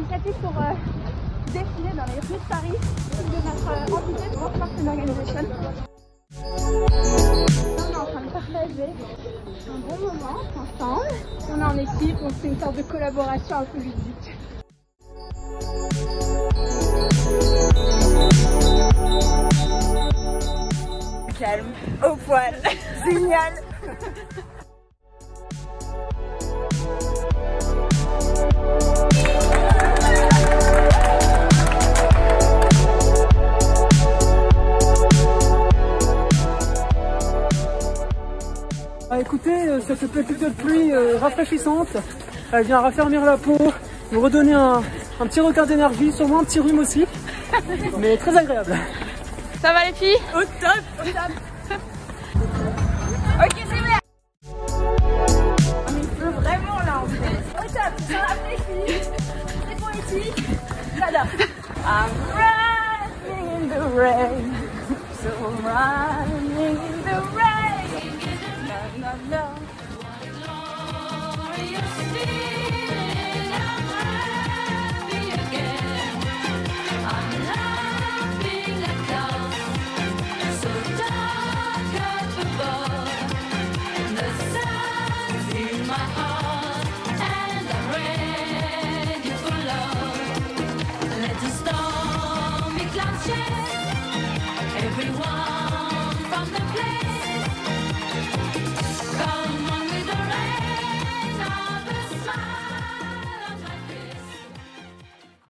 initiative pour défiler dans les rues de Paris de notre entité de World Marketing Organization. On est en train de partager un bon moment ensemble. On est en équipe, on fait une sorte de collaboration un peu ludique. Calme, au poil, génial. Écoutez, cette petite pluie rafraîchissante, elle vient raffermir la peau, nous redonner un petit regain d'énergie, sûrement un petit rhume aussi, mais très agréable. Ça va les filles? Au top, au top. Ok, c'est bien. On y peut vraiment là en fait. Au top, ça va les filles. C'est poétique. J'adore. I'm running in the rain, so I'm running in the rain. No, no, no.